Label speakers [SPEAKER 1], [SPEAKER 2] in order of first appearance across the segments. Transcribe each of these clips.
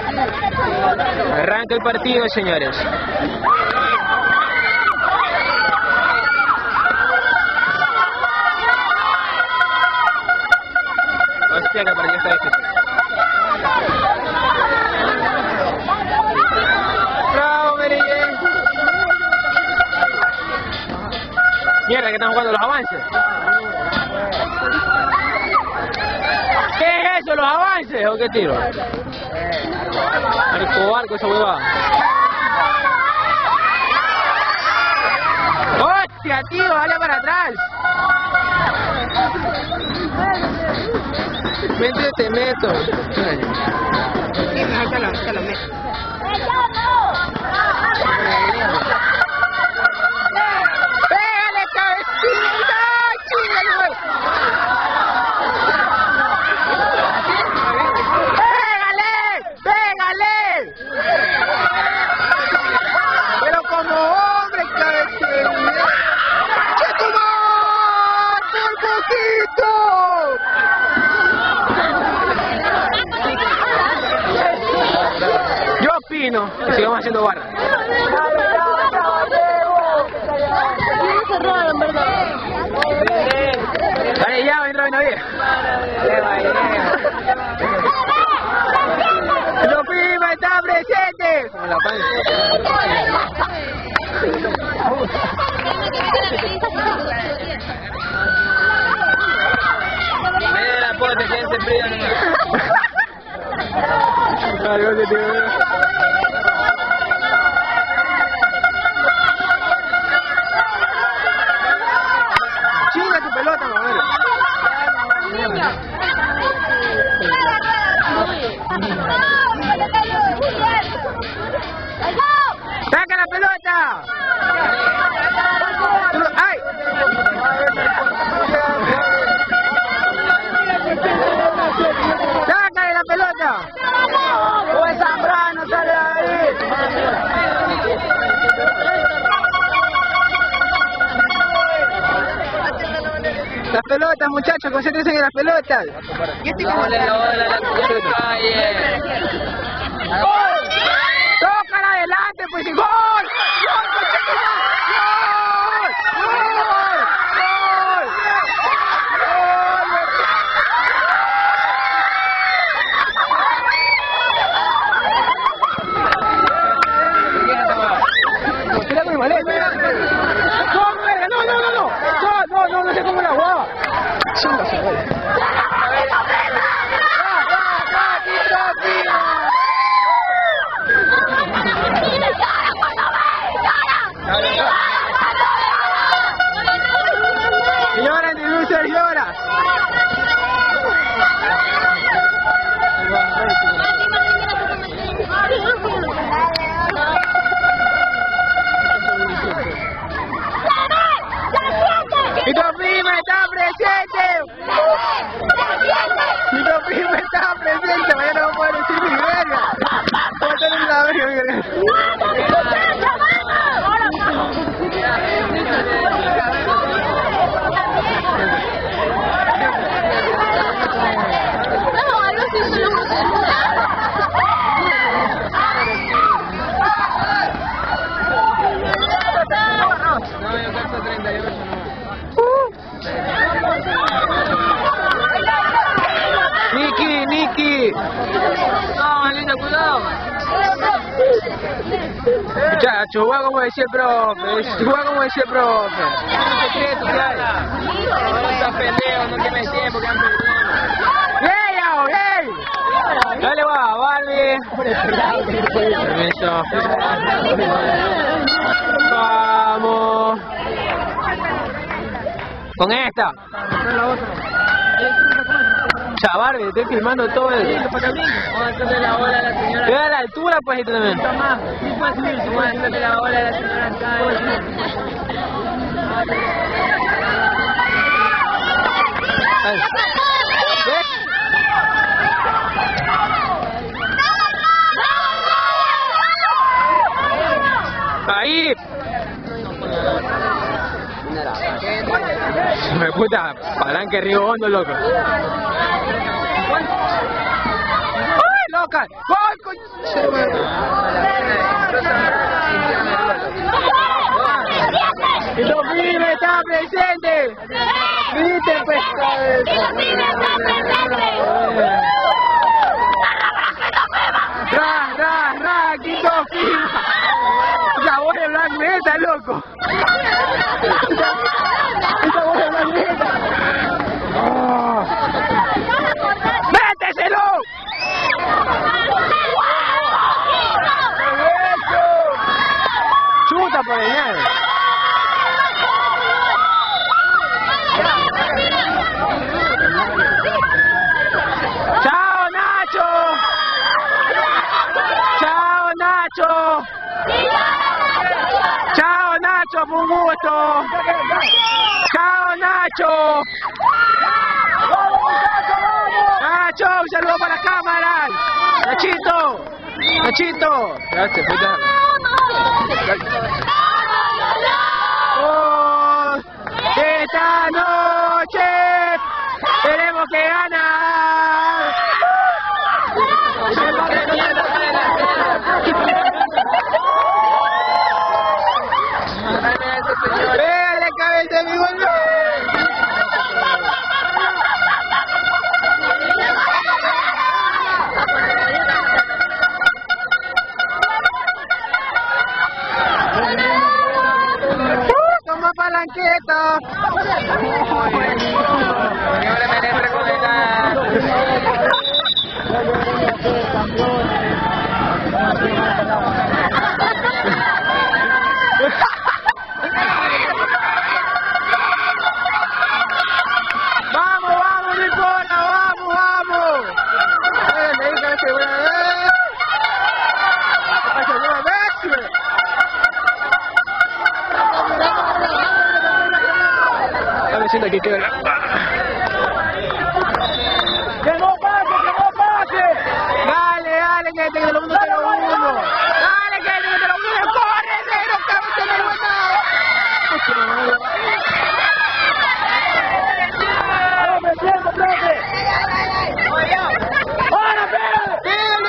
[SPEAKER 1] Arranca el partido, señores. Hostia, que para qué está difícil. Bravo, Merille. Mierda, que están jugando los avances. ¿Qué es eso, los avances o qué tiro? Arco, esa huevada. ¡Hostia, tío! ¡Dale para atrás! Vente, te meto.
[SPEAKER 2] Sí, mejor te lo meto.
[SPEAKER 1] ¡Pégale, cabecita! ¡Chíngale! Pero como hombre, cabecita. ¡Chetumar! ¡Por poquito! Yo opino que sigamos haciendo barra. Dale ya, entra Benavides. ¡Lo prima está presente! Como la panza. Mira la pote, que se frío nomás. Algo que te veo. Chinga tu pelota, mamá. ¡Saca la pelota! ¡Ay! ¡Sácale la pelota! ¡Pues Zambrano sale ahí! Las pelotas, muchachos, concéntrense en las pelotas. ¡Tócala adelante, pues! ¡Gol! ¡Gol! No sé cómo la jugaba. Llora, Dilucer, llora. ¡Y tu prima está presente! ¡Y tu prima está presente! Mañana no puedo decir mi verga. Ponte en la verga. No, yo calzo 38 no. Niki. No, Malita, cuidado. Muchacho, juega como decía el profe. Juega como decía el profe. Es un secreto que hay. Ahora está pendejo, no tiene tiempo que han perdido. ¡Ey! Dale, va, Barbie. Permiso. Vamos. Con esta. Chaval, estoy filmando todo eso. Vamos a hacerle la ola a la señora. Ve a la altura, pues, y también. Vamos a hacerle la ola a la señora acá. ¿Ves? Ahí. Me puta, palanque Río Hondo, loco. ¡Ay, loca! ¡Gol! ¡Los pibes están presentes! ¡Viste, pues! ¡Quito FIBA! ¡Esa voz de Black Meta, loco! ¡Esa voz de Black Meta! ¡Méteselo! ¡Chuta por allá! ¡Chao, Nacho! ¡Chao, Nacho! ¡Chao, Nacho! ¡Fue un gusto! ¡Chao, Nacho! ¡Nacho! ¡Un saludo para la cámara! ¡Nachito! ¡Nachito! Gracias, oh, esta noche tenemos que ganar. ¡Vele, cabeza de mi gol! ¡Toma palanqueta! ¡Vamos, vamos, no importa! ¡Vamos, vamos! Me siento aquí, que no pase! ¡Dale, dale, que te lo mundo te lo uno! ¡Dale, que te lo uno! ¡Corre, negro, cabeza de buena! ¡No me siento, profe! ¡Ahora, pégale!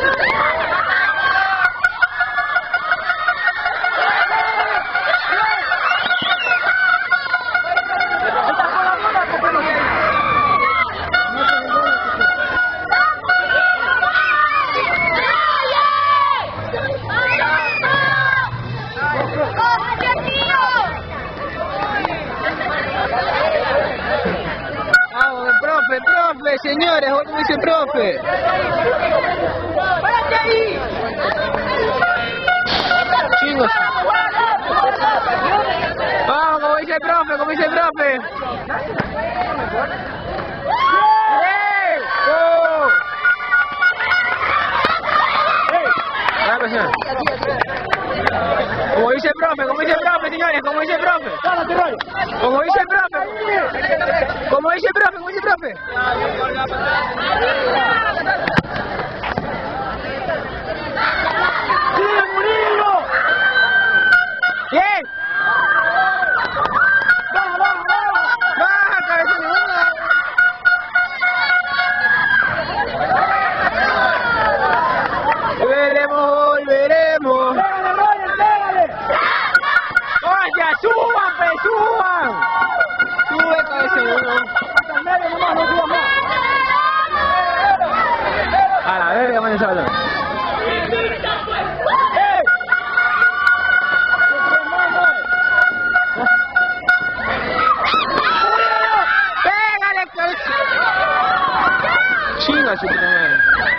[SPEAKER 1] Profe, señores, ¿cómo dice el profe? ¡Párate ahí! Chingos. Vamos, como dice el profe, como dice el profe. ¡Ey! ¡Oh! Como dice el profe, señores, como dice el profe. Como dice el profe. Como dice el profe, como dice el profe. ¡Sigue, Murillo! ¡Bien! ¡Vamos, vamos, vamos! ¡Baja, cabeza de bola! Volveremos. ¡Oye, suban, pe, suban! Sube, cabeza de bola. A la verga, man, esa bola. ¡Pégale, cabeza! Chinga, su puta madre.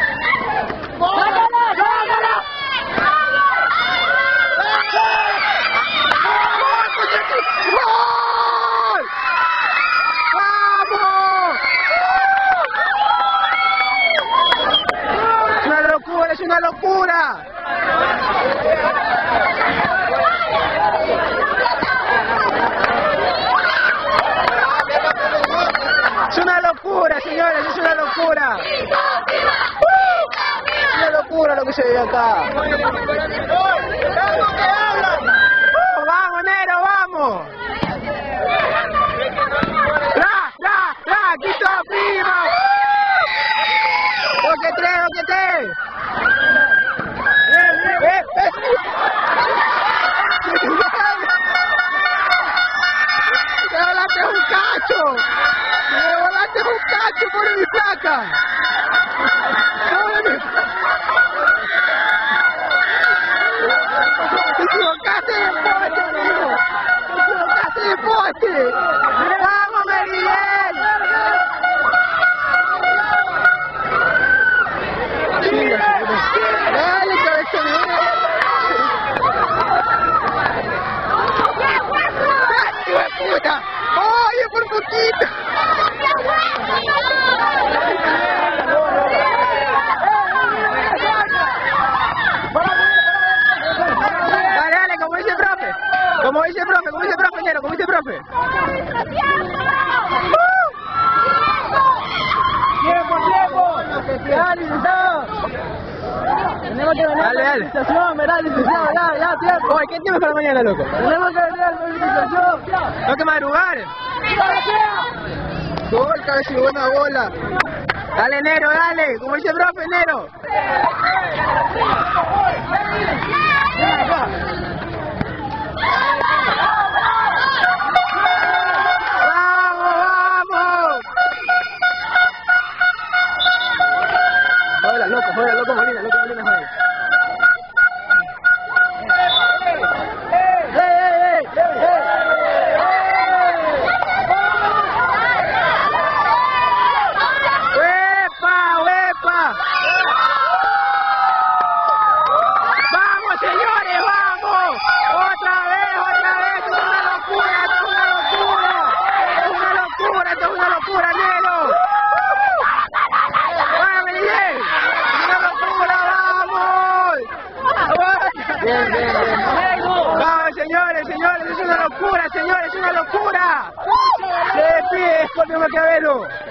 [SPEAKER 1] ¡Es una locura! ¡Es una locura, señores! ¡Es una locura! ¡Es una locura lo que se ve acá! ¡Vamos, Nero, vamos! ¡Quito, primo! ¡Lo que tres! Dale, cabezón. ¡Puta! ¡Oye, por poquito! Dale, dale, como dice el profe. Como dice el profe, Nero, como dice el profe. ¡Tiempo! ¡Dale, licenciado! Tenemos que venir a la movilización, ¿verdad, licenciado? Ya, tiempo. Oye, ¿qué tiempo para mañana, loco? Tenemos que venir a la movilización. Tengo que madrugar. Gol, cabeza, buena bola. Dale, Nero, dale. Como dice el profe, Nero. Juega, loco Molina, juega. ¡Huepa! ¡Vamos, señores, vamos! ¡Otra vez! ¡Esto es una locura! ¡Esto es una locura, Nero! Bien. Vamos, señores, es una locura, es una locura. Se pide Scorpio Maquiavelo.